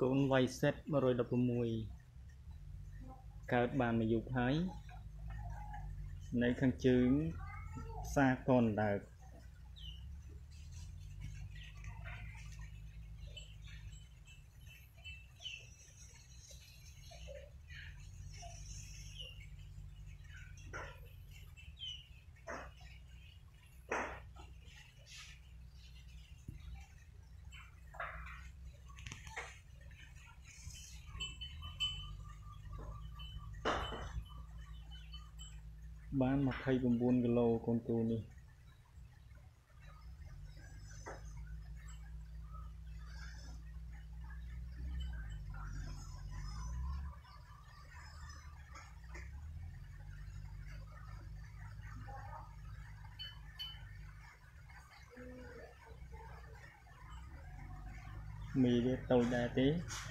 con vay set mà rồi đập mùi cao bàn mà dục hái lấy khăn trứng xa còn đợt bán mặt hay cùng buôn cái lô con tu đi mì để tàu đá tí